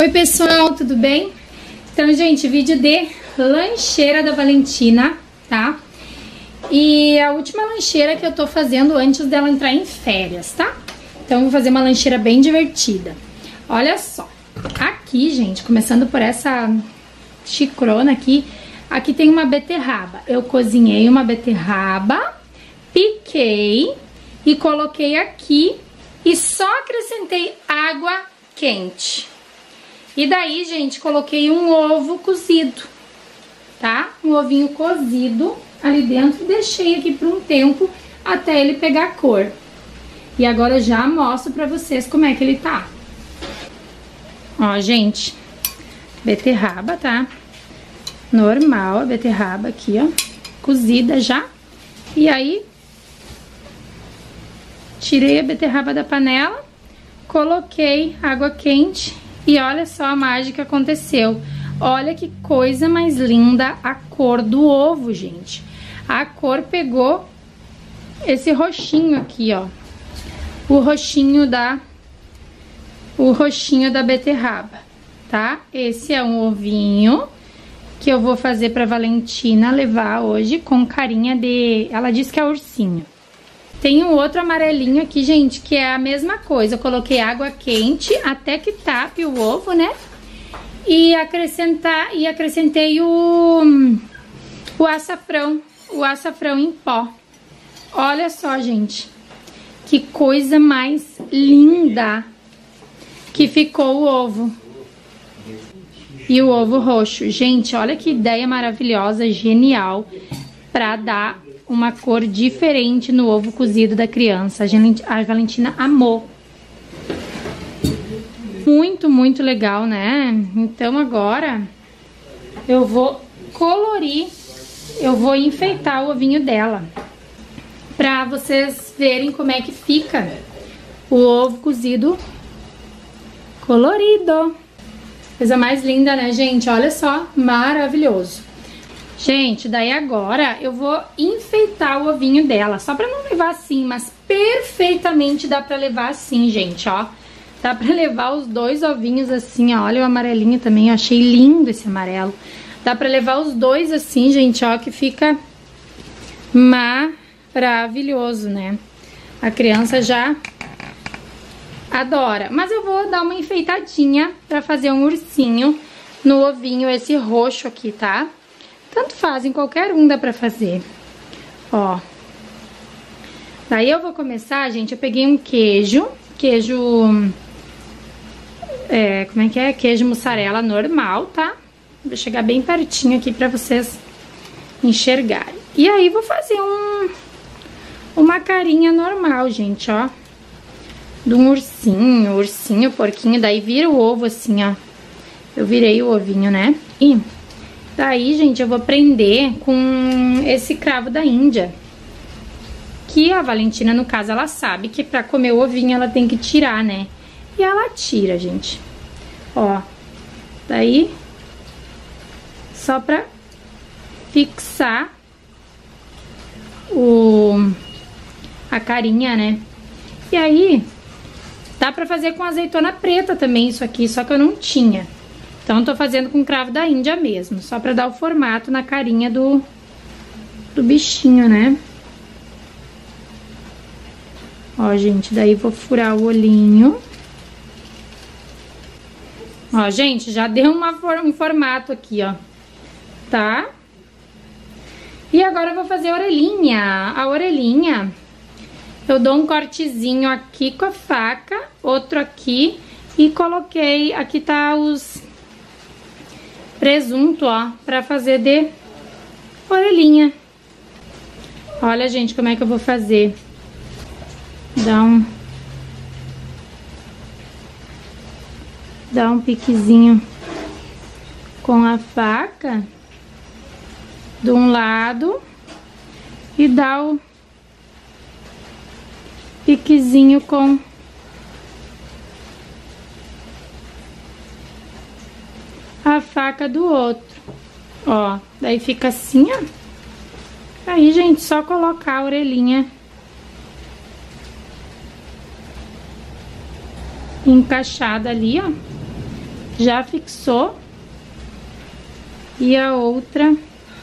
Oi pessoal, tudo bem? Então, gente, vídeo de lancheira da Valentina, tá? E a última lancheira que eu tô fazendo antes dela entrar em férias, tá? Então, eu vou fazer uma lancheira bem divertida. Olha só, aqui, gente, começando por essa xicrona aqui, aqui tem uma beterraba. Eu cozinhei uma beterraba, piquei e coloquei aqui e só acrescentei água quente. E daí, gente, coloquei um ovo cozido, tá? Um ovinho cozido ali dentro e deixei aqui por um tempo até ele pegar cor. E agora eu já mostro pra vocês como é que ele tá. Ó, gente, beterraba, tá? Normal, a beterraba aqui, ó, cozida já. E aí, tirei a beterraba da panela, coloquei água quente e olha só a mágica que aconteceu. Olha que coisa mais linda a cor do ovo, gente. A cor pegou esse roxinho aqui, ó. O roxinho da beterraba, tá? Esse é um ovinho que eu vou fazer pra Valentina levar hoje com carinha de... Ela disse que é ursinho. Tem um outro amarelinho aqui, gente, que é a mesma coisa. Eu coloquei água quente até que tape o ovo, né? E acrescentei o açafrão em pó. Olha só, gente, que coisa mais linda que ficou o ovo. E o ovo roxo. Gente, olha que ideia maravilhosa, genial, pra dar uma cor diferente no ovo cozido da criança. A Valentina amou. Muito, muito legal, né? Então agora eu vou colorir, eu vou enfeitar o ovinho dela, pra vocês verem como é que fica o ovo cozido colorido. Coisa mais linda, né, gente? Olha só, maravilhoso. Gente, daí agora eu vou enfeitar o ovinho dela, só pra não levar assim, mas perfeitamente dá pra levar assim, gente, ó. Dá pra levar os dois ovinhos assim, ó, olha o amarelinho também, eu achei lindo esse amarelo. Dá pra levar os dois assim, gente, ó, que fica maravilhoso, né? A criança já adora. Mas eu vou dar uma enfeitadinha pra fazer um ursinho no ovinho, esse roxo aqui, tá? Tanto faz, em qualquer um dá pra fazer. Ó. Daí eu vou começar, gente, eu peguei um queijo, como é que é? Queijo mussarela normal, tá? Vou chegar bem pertinho aqui pra vocês enxergarem. E aí vou fazer uma carinha normal, gente, ó. De um ursinho, porquinho, daí vira o ovo assim, ó. Eu virei o ovinho, né? E daí, gente, eu vou prender com esse cravo da Índia. Que a Valentina, no caso, ela sabe que pra comer o ovinho ela tem que tirar, né? E ela tira, gente. Ó. Daí, só pra fixar a carinha, né? E aí, dá pra fazer com azeitona preta também isso aqui, só que eu não tinha. Então, tô fazendo com cravo da Índia mesmo, só pra dar o formato na carinha do bichinho, né? Ó, gente, daí vou furar o olhinho. Ó, gente, já deu um formato aqui, ó, tá? E agora eu vou fazer a orelhinha. A orelhinha, eu dou um cortezinho aqui com a faca, outro aqui, e coloquei, aqui tá os presunto, ó, pra fazer de orelhinha. Olha, gente, como é que eu vou fazer. Dá um piquezinho com a faca de um lado e dá o piquezinho com a faca do outro, ó, daí fica assim, ó. Aí, gente, só colocar a orelhinha encaixada ali, ó, já fixou. E a outra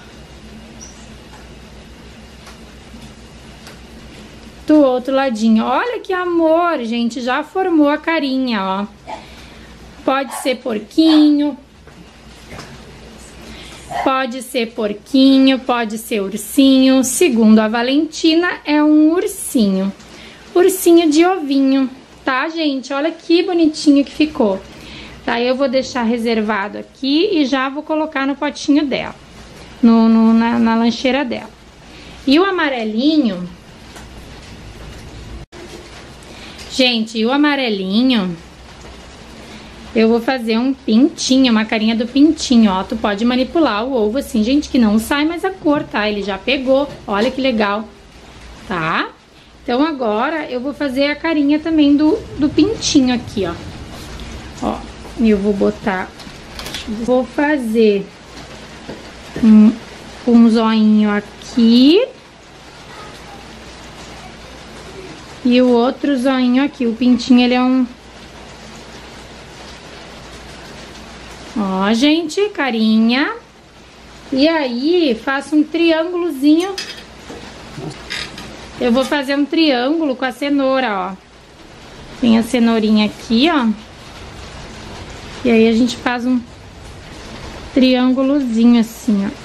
do outro ladinho. Olha que amor, gente, já formou a carinha, ó. Pode ser porquinho, pode ser porquinho, pode ser ursinho. Segundo a Valentina, é um ursinho. Ursinho de ovinho, tá, gente? Olha que bonitinho que ficou. Daí eu vou deixar reservado aqui e já vou colocar no potinho dela, na lancheira dela. E o amarelinho, gente, o amarelinho, eu vou fazer um pintinho, uma carinha do pintinho, ó. Tu pode manipular o ovo assim, gente, que não sai mais a cor, tá? Ele já pegou, olha que legal, tá? Então agora eu vou fazer a carinha também do pintinho aqui, ó. Ó, eu vou botar, vou fazer um zoinho aqui. E o outro zoinho aqui, o pintinho, ele é um... Ó, gente, carinha. E aí, faço um triângulozinho. Eu vou fazer um triângulo com a cenoura, ó. Tem a cenourinha aqui, ó. E aí a gente faz um triângulozinho assim, ó.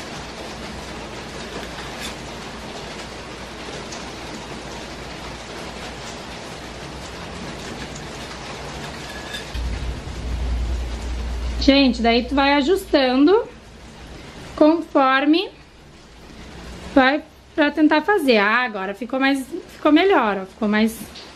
Gente, daí tu vai ajustando conforme vai pra tentar fazer. Ah, agora ficou melhor, ó. Ficou mais...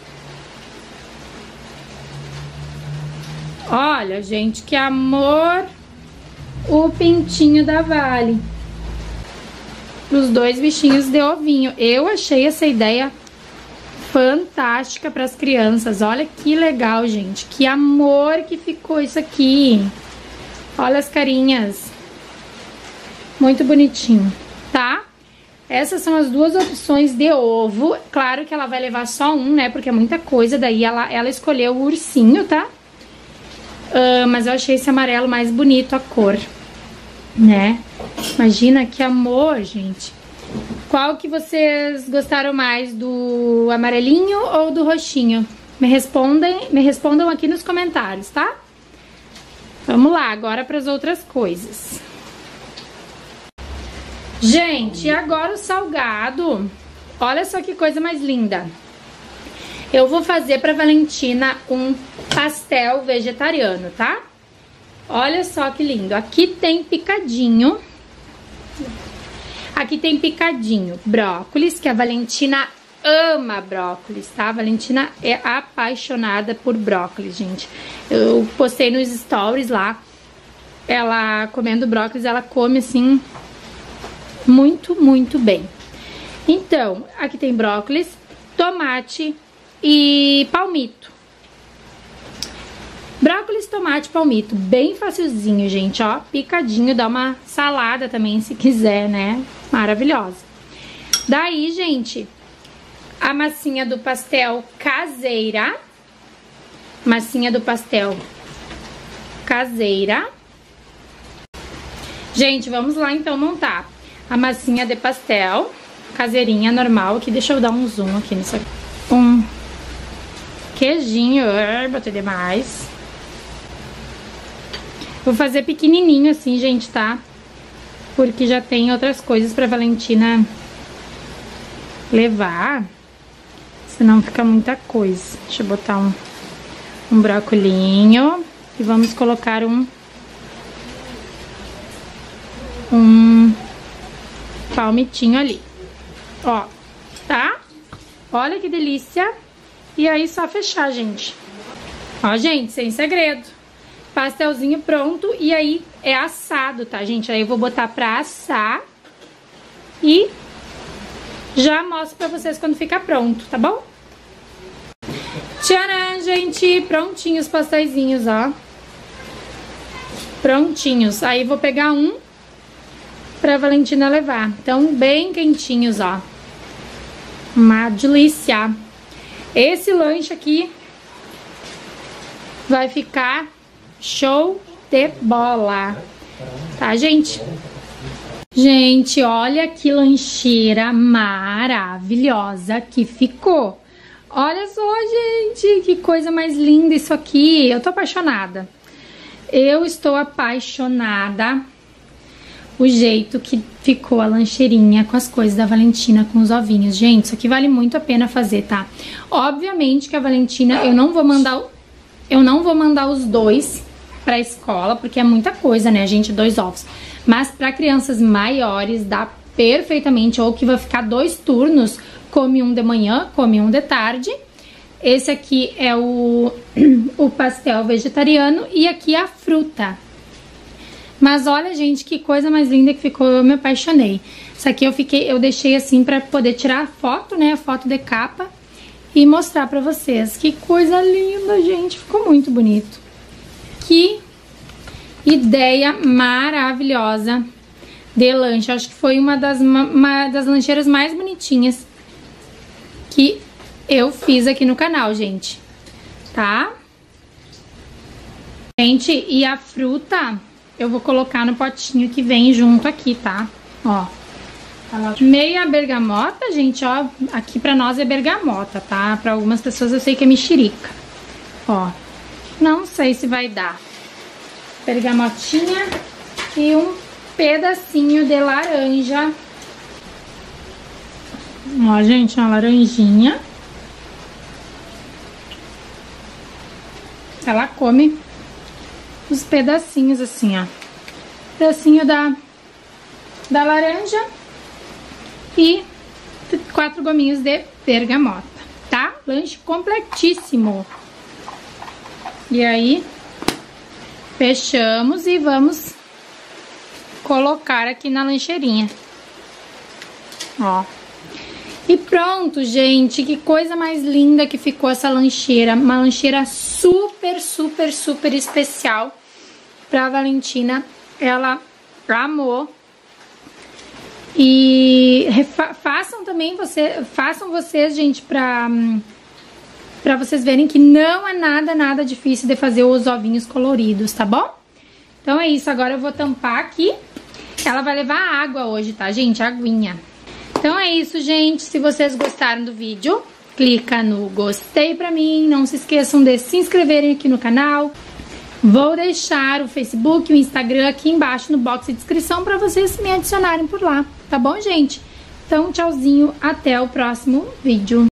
Olha, gente, que amor o pintinho da Vale. Os dois bichinhos de ovinho. Eu achei essa ideia fantástica para as crianças. Olha que legal, gente. Que amor que ficou isso aqui. Olha as carinhas. Muito bonitinho, tá? Essas são as duas opções de ovo. Claro que ela vai levar só um, né? Porque é muita coisa. Daí ela escolheu o ursinho, tá? Mas eu achei esse amarelo mais bonito, a cor, né? Imagina que amor, gente. Qual que vocês gostaram mais, do amarelinho ou do roxinho? Me respondam aqui nos comentários, tá? Vamos lá, agora para as outras coisas. Gente, agora o salgado. Olha só que coisa mais linda. Eu vou fazer para Valentina um pastel vegetariano, tá? Olha só que lindo. Aqui tem picadinho. Aqui tem picadinho brócolis, que a Valentina ama brócolis, tá? A Valentina é apaixonada por brócolis, gente. Eu postei nos stories lá, ela comendo brócolis, ela come assim muito, muito bem. Então, aqui tem brócolis, tomate e palmito. Brócolis, tomate, palmito, bem facilzinho, gente, ó, picadinho, dá uma salada também se quiser, né? Maravilhosa. Daí, gente, a massinha do pastel caseira. Massinha do pastel caseira. Gente, vamos lá então montar a massinha de pastel caseirinha normal. Aqui, deixa eu dar um zoom aqui nisso aqui. Um queijinho, botei demais. Vou fazer pequenininho assim, gente, tá? Porque já tem outras coisas pra Valentina levar. Senão fica muita coisa. Deixa eu botar um brocolinho. E vamos colocar um palmitinho ali. Ó, tá? Olha que delícia. E aí só fechar, gente. Ó, gente, sem segredo. Pastelzinho pronto. E aí é assado, tá, gente? Aí eu vou botar pra assar. E já mostro pra vocês quando ficar pronto, tá bom? Tcharam, gente! Prontinhos os pastéisinhos, ó. Prontinhos. Aí vou pegar um pra Valentina levar. Então, bem quentinhos, ó. Uma delícia. Esse lanche aqui vai ficar Show de bola. Tá, gente? Gente, olha que lancheira maravilhosa que ficou. Olha só, gente, que coisa mais linda isso aqui. Eu tô apaixonada. Eu estou apaixonada. O jeito que ficou a lancheirinha com as coisas da Valentina, com os ovinhos. Gente, isso aqui vale muito a pena fazer, tá? Obviamente que a Valentina, eu não vou mandar os dois pra escola, porque é muita coisa, né, gente? 2 ovos. Mas pra crianças maiores, dá perfeitamente. Ou que vai ficar 2 turnos, come um de manhã, come um de tarde. Esse aqui é o pastel vegetariano e aqui a fruta. Mas olha, gente, que coisa mais linda que ficou, eu me apaixonei. Isso aqui eu deixei assim pra poder tirar a foto, né, a foto de capa e mostrar pra vocês. Que coisa linda, gente, ficou muito bonito. Que ideia maravilhosa de lanche. Acho que foi uma das lancheiras mais bonitinhas que eu fiz aqui no canal, gente. Tá? Gente, e a fruta eu vou colocar no potinho que vem junto aqui, tá? Ó. Meia bergamota, gente, ó. Aqui pra nós é bergamota, tá? Pra algumas pessoas eu sei que é mexerica. Ó. Não sei se vai dar. Bergamotinha e um pedacinho de laranja. Ó, gente, uma laranjinha. Ela come os pedacinhos assim, ó. Pedacinho da laranja e 4 gominhos de bergamota, tá? Lanche completíssimo. E aí, fechamos e vamos colocar aqui na lancheirinha. Ó. E pronto, gente. Que coisa mais linda que ficou essa lancheira. Uma lancheira super, super, super especial pra Valentina. Ela amou. E façam também, façam vocês, gente, pra vocês verem que não é nada difícil de fazer os ovinhos coloridos, tá bom? Então é isso, agora eu vou tampar aqui. Ela vai levar água hoje, tá, gente? Aguinha. Então é isso, gente. Se vocês gostaram do vídeo, clica no gostei pra mim. Não se esqueçam de se inscreverem aqui no canal. Vou deixar o Facebook e o Instagram aqui embaixo no box de descrição pra vocês me adicionarem por lá, tá bom, gente? Então, tchauzinho, até o próximo vídeo.